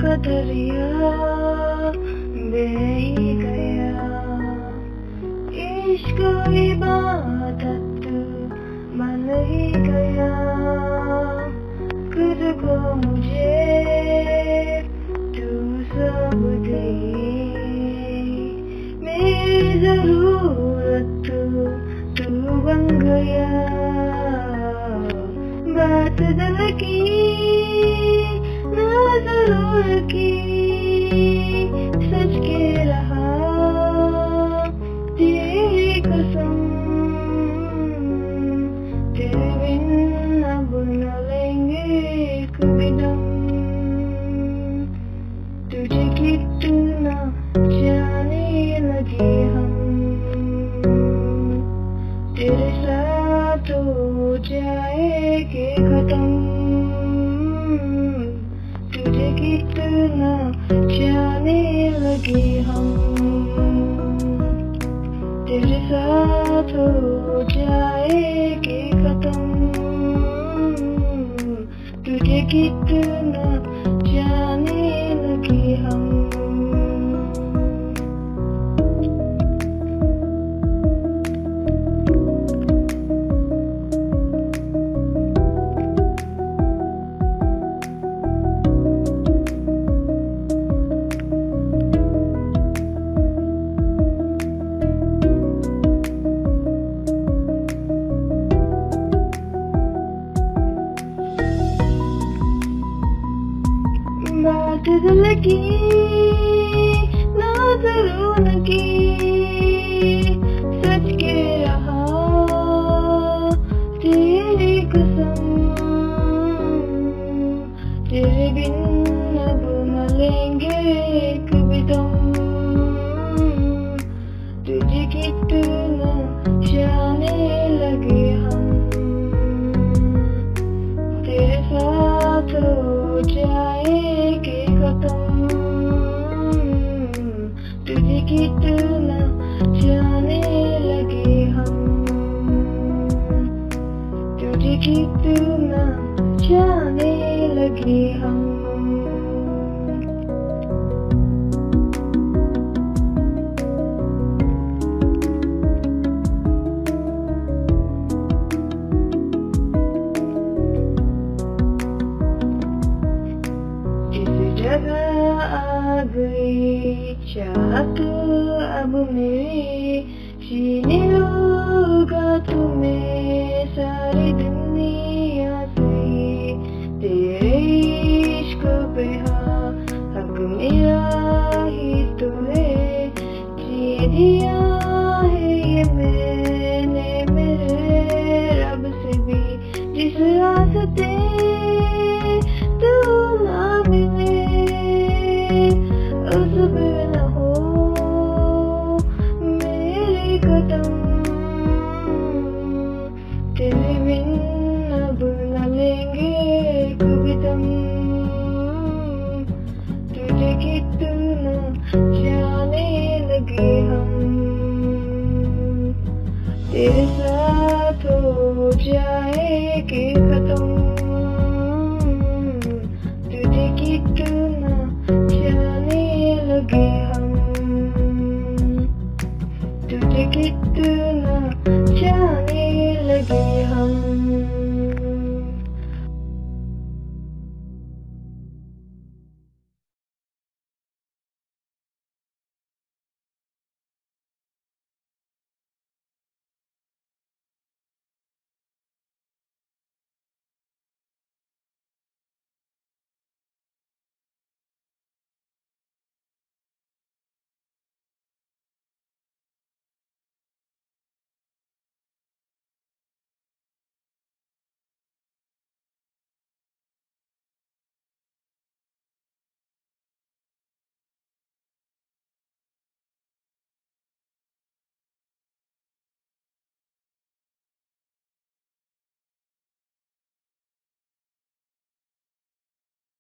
का दरिया बह ही गया। इश्क इबादत बन ही गया। खुद को मुझे तू सब दे, मेरी जरूरत तू बन गया। बात दिल की ना जरूर की, सच के रहा तेरी कसम। तेरे बिन अब न लेंगे एक भी दम। तुझे कितना जाने लगे हम, तेरे साथ हो जाएंगे खत्म। तुझे कितना जाने लगे हम, तेरे साथ हो जाएंगे खत्म। तुझे कितना जाने लगे हम। बात दिल की ना जरूर की, सच के रहा तेरी कसम। तेरे बिन अब न लेंगे एक भी दम। तुझे कितना जाने लगे हम, तेरे साथ हो जाएंगे खत्म। तुझे कितना जाने लगे हम, तुझे कितना जाने लगे हम। जगह आ गई चाहत अब मेरी, छीन लूंगा तुम्हें सारी दुनिया से। तेरे इश्क पे हक मेरा ही तो है, जी दिया है ये मैंने मेरे रब से भी। जिस रास्ते तू ना मिले उस पे न हो मेरे कदम। तेरे बिन अब न लेंगे एक भी दम। तुझे कितना जाने लगे हम, तेरे साथ